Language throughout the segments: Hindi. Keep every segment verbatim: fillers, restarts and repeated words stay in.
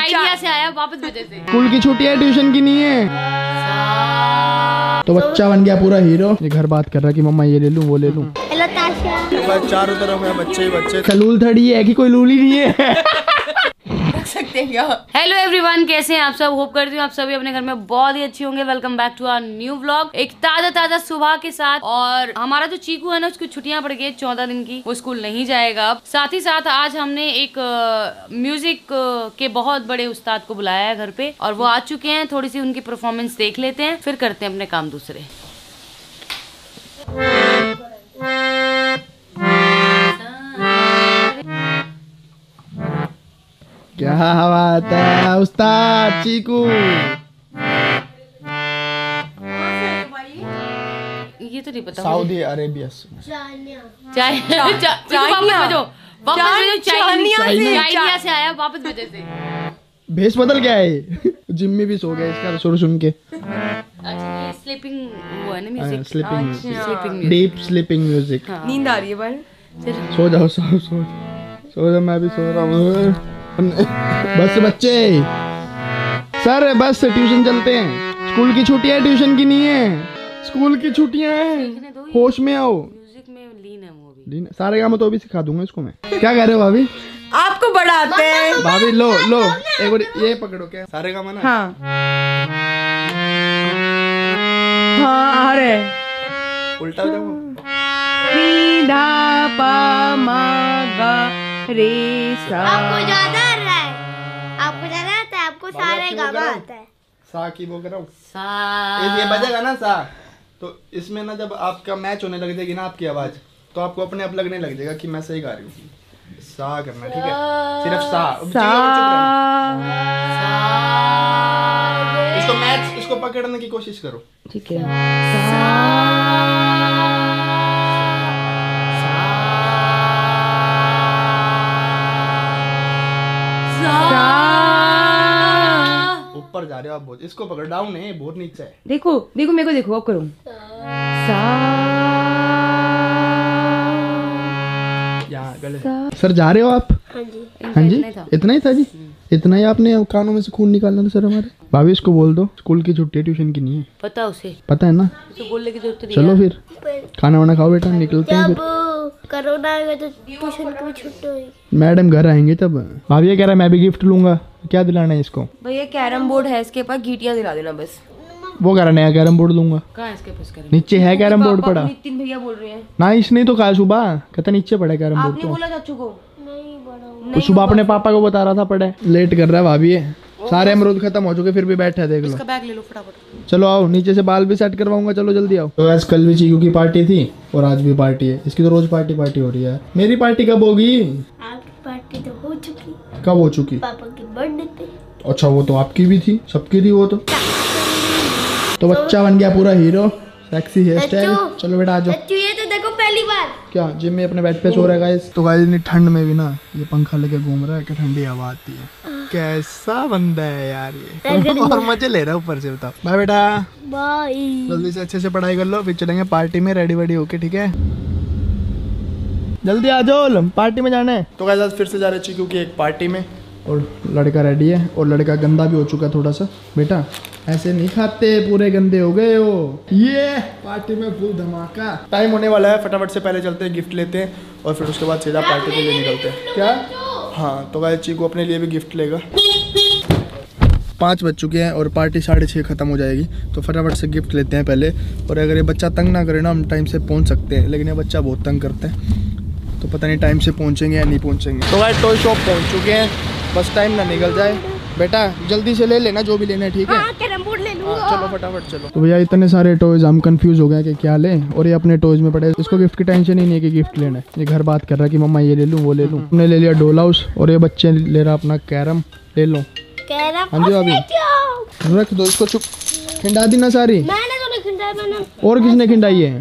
इंडिया से आया वापस वजह से। स्कूल की छुट्टी है, ट्यूशन की नहीं है। तो बच्चा बन गया पूरा हीरो। ये घर बात कर रहा है कि मम्मा ये ले लूं वो ले लूं। हेलो ताशा। चारों तरफ है बच्चे ही बच्चे। कलूल थड़ी है कि कोई लूली नहीं है। सकते हैं क्या? हेलो एवरीवन, कैसे हैं आप सब? होप करती हूँ आप सभी अपने घर में बहुत ही अच्छे होंगे। Welcome back to our new vlog, एक ताजा ताजा सुबह के साथ। और हमारा जो चीकू है ना, उसकी छुट्टियां पड़ गई चौदह दिन की, वो स्कूल नहीं जाएगा अब। साथ ही साथ आज हमने एक म्यूजिक के बहुत बड़े उस्ताद को बुलाया है घर पे, और वो आ चुके हैं। थोड़ी सी उनकी परफॉर्मेंस देख लेते हैं, फिर करते हैं अपने काम दूसरे। क्या बात है उस्ताद चीकू। ये तो नहीं पता। सऊदी अरेबिया से। चाइना से आया वापस वजह से। भेष बदल गया है। जिम में भी सो गया इसका सुर सुन के। अच्छा, स्लीपिंग वो है ना music. Sleeping sleeping deep sleeping music. नींद आ रही है पर सो जाओ सो सो सो जाओ, मैं भी सो रहा हूँ। बस बच्चे सर बस ट्यूशन चलते हैं। स्कूल की छुट्टियां है, ट्यूशन की नहीं है। स्कूल की छुट्टियां हैं, होश में आओ। म्यूजिक में लीन है वो भी। सारे काम तो भी सिखा दूंगा इसको मैं। क्या कह रहे हो भाभी? आपको बढ़ाते हैं भाभी। लो लो एक बार ये पकड़ो। क्या सारे काम है ना? हाँ हाँ अरे उल्टा हो जाओ। धा पा मा गा रे सा। आपको ज्यादा आ रहा है, आपको ज्यादा आता है, आपको सारे गाना आता है। सा की वो कराओ। सा ये बजेगा ना सा, तो इसमें ना जब आपका मैच होने लग जाएगी ना आपकी आवाज, तो आपको अपने आप लगने लग जाएगा कि मैं सही गा रही हूँ। सा करना, ठीक है? सिर्फ सा सा। इसको मैच इसको पकड़ने की कोशिश करो, ठीक है? ऊपर जा रहे हो आप बहुत। इसको पकड़, डाउन है बहुत नीचे है। देखो देखो मेरे को देखो, अब करो सा। यहाँ गलत। सर जा रहे हो आप? हाँ जी हाँ जी, इतना ही था जी। इतना ही आपने कानों में से खून निकालना था सर हमारे। भाभी इसको बोल दो स्कूल की छुट्टी है, ट्यूशन की नहीं है। पता उसे, पता है ना? उसे बोलने की जरूरत नहीं। चलो फिर खाना वाना खाओ बेटा, निकलते हैं फिर। कोरोना आएगा तो ट्यूशन की छुट्टी होगी। मैडम घर आएंगे तब। भाभी ये कह रहा है मैं भी गिफ्ट लूंगा। क्या दिलाना है इसको? भैया कैरम बोर्ड है इसके पास, गीटियां दिला देना बस। वो कह रहा नया कैरम बोर्ड लूंगा। कहाँ है इसके पास कैरम? नीचे है कैरम बोर्ड पड़ा। नितिन भैया बोल रहे हैं ना, इसने तो कहा सुबह, कहता नीचे पड़ा कैरम बोर्ड। आपने तो बोला चाचू को नहीं बड़ा तो सुबह अपने पापा को बता रहा था पड़े। लेट कर रहा है भाभी ये। सारे अमरूद खत्म हो चुके फिर भी बैठा है, देख लो। इसका बैग ले लो फटाफट। चलो आओ, नीचे से बाल भी सेट करवाऊंगा। चलो जल्दी आओ। तो आज कल भी चीकू की पार्टी थी और आज भी पार्टी है। इसकी तो रोज पार्टी पार्टी हो रही है। मेरी पार्टी कब होगी? आपकी पार्टी तो हो चुकी। कब हो चुकी? पापा की बर्थडे पे। अच्छा वो तो आपकी भी थी, सबकी थी वो तो। तो बच्चा बन गया पूरा हीरो, सेक्सी हेयर स्टाइल। चलो बेटा आ जाओ। ये तो देखो पहली बार क्या जिम में अपने बेड पे सो रहा है गाइस। तो गाइस इतनी ठंड में भी ना ये पंखा लेके घूम रहा है कि ठंडी हवा आती है। कैसा बंदा है यार ये। और मजे ले रहा है ऊपर से। बताओ बाय बेटा, बाय। जल्दी से अच्छे से पढ़ाई कर लो, फिर चलेंगे पार्टी में रेडी वेडी होके, ठीक है? जल्दी आ जाओ, पार्टी में जाना है। तो गाइस आज फिर से जा रहे चीकू की एक पार्टी में, और लड़का रेडी है और लड़का गंदा भी हो चुका है थोड़ा सा। बेटा ऐसे नहीं खाते, पूरे गंदे हो गए हो। ये पार्टी में फुल धमाका। टाइम होने वाला है, फटाफट से पहले चलते हैं, गिफ्ट लेते हैं और फिर उसके बाद सीधा पार्टी के लिए निकलते हैं। क्या? हाँ तो गाइस चीकू अपने लिए भी गिफ्ट लेगा। पाँच बज चुके हैं और पार्टी साढ़े छः खत्म हो जाएगी, तो फटाफट से गिफ्ट लेते हैं पहले। और अगर ये बच्चा तंग ना करे ना, हम टाइम से पहुँच सकते हैं, लेकिन ये बच्चा बहुत तंग करते हैं, तो पता नहीं टाइम से पहुँचेंगे या नहीं पहुँचेंगे। तो गाइस टॉय शॉप पहुँच चुके हैं, बस टाइम ना निकल जाए। बेटा जल्दी से ले लेना जो भी लेना है, ठीक है? हाँ, कैरम बोर्ड ले लूंगा। हाँ, चलो फटाफट चलो। तो भैया इतने सारे टॉयज, हम कंफ्यूज हो गए कि क्या लें, और ये अपने टॉयज में पड़े। इसको गिफ्ट की टेंशन ही नहीं है कि गिफ्ट लेना है। ये घर बात कर रहा है कि मम्मा ये ले लूँ वो ले लूँ। हमने ले लिया डोल हाउस और ये बच्चे ले रहा अपना कैरम। ले लो कैरम। हाँ जी भाभी, रख दो इसको। चुप, खिंडा दी ना सारी। मैंने तो नहीं खिंडाया, मैंने। और किसने खिंडाई है?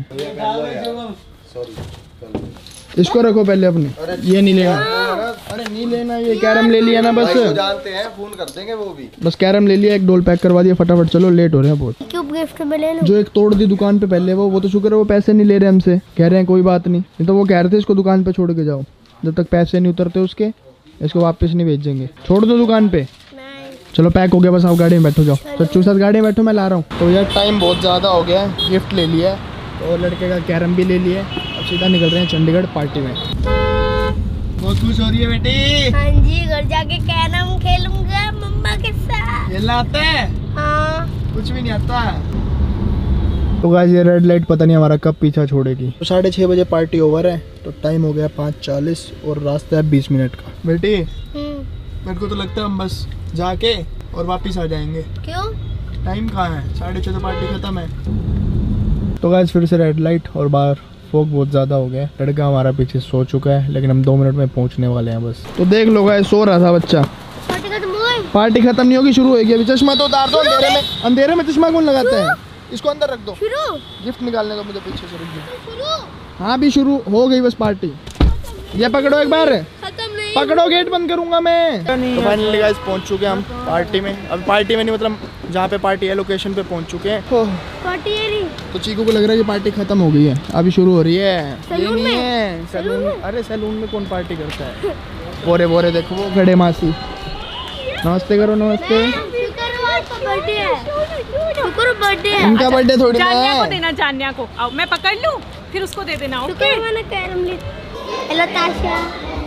इसको रखो पहले अपने। ये नहीं लेना। अरे नहीं लेना, ये कैरम ले लिया ना बस। जानते हैं, फोन कर देंगे वो भी। बस कैरम ले लिया, एक डोल पैक करवा दिया। फटाफट चलो, लेट हो रहे हैं बहुत। क्यों गिफ्ट में ले लो? जो एक तोड़ दी दुकान पे पहले, वो वो तो शुक्र है वो पैसे नहीं ले रहे हमसे। कह रहे हैं कोई बात नहीं, नहीं तो वो कह रहे थे इसको दुकान पे छोड़ के जाओ, जब तक पैसे नहीं उतरते उसके इसको वापस नहीं भेजेंगे। छोड़ दो दुकान पे। नहीं चलो पैक हो गया, बस आप गाड़ी में बैठो जाओ। चच्चू साथ गाड़ी में बैठो, मैं ला रहा हूँ। तो यार टाइम बहुत ज़्यादा हो गया है, गिफ्ट ले लिया है और लड़के का कैरम भी ले लिया है। अब सीधा निकल रहे हैं चंडीगढ़ पार्टी में। बहुत खुश हो रही है बेटी? हाँ जी, घर जाके कैरम खेलूंगा मम्मा के साथ। खेलना आता है? हाँ। कुछ भी नहीं आता। तो गाइस ये रेड लाइट पता नहीं हमारा कब पीछा छोड़ेगी। तो साढ़े छः बजे पार्टी ओवर है, तो टाइम हो गया पाँच चालीस और रास्ता है बीस मिनट का। बेटी मेरे को तो लगता है हम बस जाके और वापस आ जाएंगे। क्यों? टाइम कहाँ है? साढ़े छः तो पार्टी खत्म है। तो गाइस फिर से रेड लाइट और बाहर फोग बहुत ज़्यादा हो गया। लड़का हमारा पीछे सो चुका है, लेकिन हम दो मिनट में पहुँचने वाले हैं बस। तो देख लो गाइस, सो रहा था बच्चा। पार्टी खत्म हो गई? पार्टी खत्म नहीं होगी, शुरू होगी अभी। चश्मा तो उतार दो, अंधेरे में अंधेरे में चश्मा कौन लगाता है? इसको अंदर रख दो। शुरू? गिफ्ट निकालने को मुझे पीछे से रख दो। शुरू? हाँ भी शुरू हो गई बस पार्टी। ये पकड़ो एक बार, खत्म नहीं। पकड़ो, गेट बंद करूंगा मैं। तो फाइनली गाइस पहुंच चुके हैं हम पार्टी में। अब पार्टी में नहीं, मतलब जहाँ पे पार्टी है लोकेशन पे पहुंच चुके हैं। पार्टी है नहीं। तो चीकू को लग रहा है कि पार्टी खत्म हो गई है, अभी शुरू हो रही है। सैलून में? है सैलून में। अरे सैलून में कौन पार्टी करता है? बोरे बोरे देखो वो खड़े मासी। नमस्ते करो, नमस्ते। बर्थडे है, शुक्र बर्थडे है। इनका बर्थडे थोड़ी ना जान्या को है। देना, जान्या को। आओ मैं पकड़ लूं, फिर उसको दे देना। ओके? शुक्र मैंने कैरम ली। हेलो ताशा।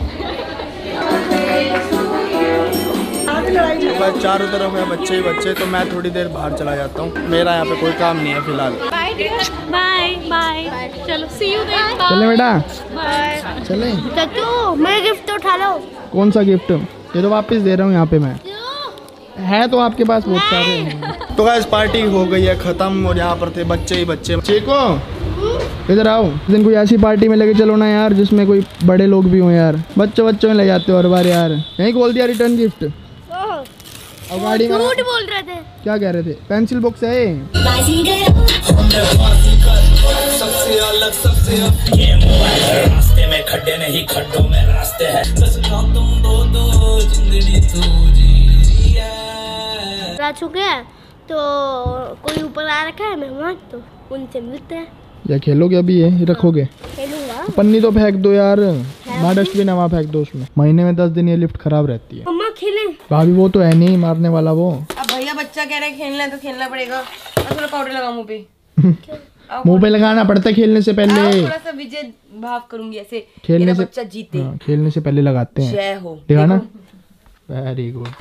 बस चारों तरफ है बच्चे ही बच्चे, तो मैं थोड़ी देर बाहर चला जाता हूँ। मेरा यहाँ पे कोई काम नहीं है फिलहाल। बाय बाय, चलो सी यू देन। चले बेटा, बाय। चले। चच्चू मेरा गिफ्ट तो उठा लो। कौन सा गिफ्ट? ये तो वापस दे रहा हूँ यहाँ पे मैं। है तो आपके पास बहुत सारे। तो गाइस पार्टी हो गई है खत्म और यहाँ पर थे बच्चे ही बच्चे। चीको इधर आओ, इस दिन कोई ऐसी पार्टी में लेके चलो ना यार जिसमें कोई बड़े लोग भी हों यार। बच्चों बच्चों में ले जाते हो हर बार यार। यहीं खोल दिया रिटर्न गिफ्ट। अब गाड़ी में झूठ बोल रहे थे। क्या कह रहे थे? पेंसिल बॉक्स है ये। रास्ते में खड्डे नहीं, खड्डों में रास्ते हैं। तुम दो दो जिंदगी आ चुके हैं, तो कोई ऊपर आ रखा है मेहमान, तो उनसे मिलते हैं। या खेलोगे अभी? ये रखोगे? खेलूंगा। पन्नी तो फेंक दो यार, वहाँ डस्टबिन है वहाँ फेंक दो उसमें। महीने में दस दिन ये लिफ्ट खराब रहती है। मम्मा खेलें? भाभी वो तो है नहीं मारने वाला वो। अब भैया बच्चा कह रहा है खेलना है तो खेलना पड़ेगा। और थोड़ा पाउडर लगा मुंह पे। मुंह पे लगाना पड़ता है खेलने से पहले। थोड़ा सा विजय भाव करूंगी ऐसे, खेलने से बच्चा जीते। हाँ, खेलने से पहले लगाते हैं। जय हो। दिखाना। Very good.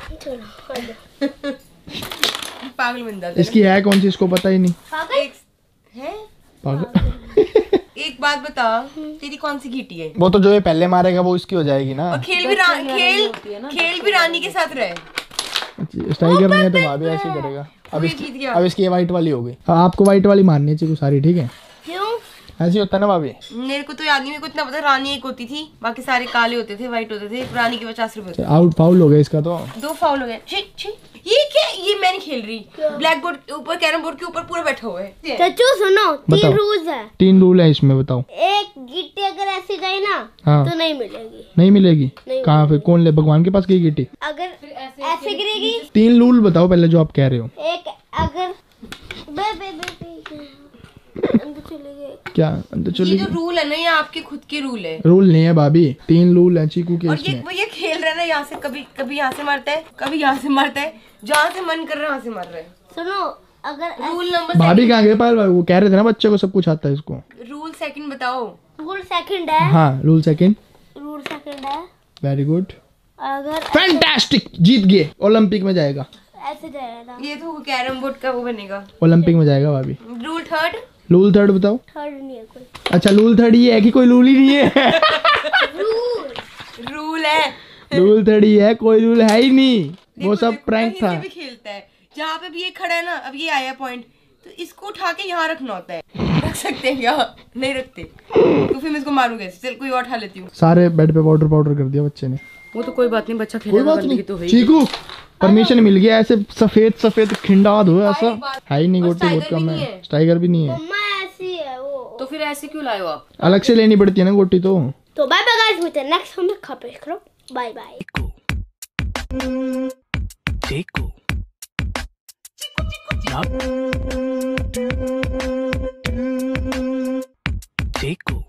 पागल बन जाता है। इसकी है कौन सी, इसको पता ही नहीं। एक है पागल। एक बात बता, तेरी कौन सी घीटी है? वो तो जो ये पहले मारेगा वो इसकी हो जाएगी ना। और खेल भी रा, खेल खेल भी रानी के साथ रहे। स्ट्राइकर नहीं है तो भाभी ऐसे ही करेगा। अब जीत इसकी गया। अब इसकी ये वाइट वाली हो गई। हाँ, आपको वाइट वाली मारनी चाहिए सारी, ठीक है? क्यों? ऐसे ही होता है ना भाभी। मेरे को तो याद नहीं, मेरे को इतना पता रानी एक होती थी, बाकी सारे काले होते थे, व्हाइट होते थे। रानी के पचास रुपए। आउट फाउल हो गया इसका तो। दो फाउल हो गए। छी, छी। ये क्या? ये मैं नहीं खेल रही। ब्लैक बोर्ड के ऊपर, कैरम बोर्ड के ऊपर पूरा बैठा हुआ है। चच्चू सुनो, बताओ। तीन रूल्स है। तीन रूल है इसमें, बताओ। एक गिट्टी अगर ऐसी जाए ना, हाँ। तो नहीं मिलेगी। नहीं मिलेगी? नहीं कहाँ पे? कौन ले? भगवान के पास गई गिट्टी? अगर ऐसे गिरेगी। तीन रूल बताओ पहले जो आप कह रहे हो। एक अगर बे बे बे बे अंदर चले गए। क्या अंदर ये चली? जो रूल है ना, ये आपके खुद के रूल है। रूल नहीं है भाभी, तीन रूल है चीकू के और ये इसमें। वो ये खेल रहा है ना, यहाँ से कभी कभी यहाँ से मारता है, कभी यहाँ से मारता है, जहाँ से मन कर रहा है वहाँ से मार रहा है। सुनो, अगर रूल नंबर भाभी कहाँ गए? पायल वो कह रहे थे ना बच्चे को सब कुछ आता है इसको। रूल सेकंड बताओ। रूल सेकंड है। हाँ रूल सेकंड। रूल सेकंड है, वेरी गुड, अगर फैंटास्टिक, जीत गए। ओलंपिक में जाएगा। ऐसे जाएगा ना। ये तो कैरम बोर्ड का वो बनेगा। ओलंपिक में जाएगा भाभी। Rule third. रूल थर्ड बताओ। थर्ड नहीं है कोई। अच्छा रूल थर्ड ये है कि कोई रूल ही नहीं है? रूल है। रूल थर्ड ही है, कोई रूल है ही नहीं। वो देखो, सब देखो, प्रैंक कहीं था। से भी खेलता है, जहाँ पे भी ये खड़ा है ना, अब ये आया पॉइंट, तो इसको उठा के यहाँ रखना होता है। रख सकते हैं यहाँ? नहीं रखते। तो फिर मैं इसको मारूंगा। चल कोई और उठा लेती हूँ। सारे बेड पे पाउडर पाउडर कर दिया बच्चे ने। वो तो कोई बात नहीं, बच्चा कोई खेलेगा बात नहीं। तो है। चीकू परमिशन मिल गया, ऐसे सफेद सफेद खिंडा दो ऐसा है ही नहीं। और गोटी बहुत टाइगर कम भी है, नहीं है। टाइगर भी नहीं है। मम्मा ऐसी है वो। तो फिर ऐसे क्यों लाए हो आप? अलग से लेनी पड़ती है ना गोटी तो। तो बाय बाय गाइस, मिलते हैं नेक्स्ट हम खापे करो। Bye bye. देखो देखो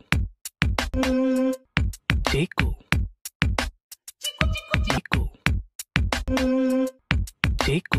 देखो देखो देखो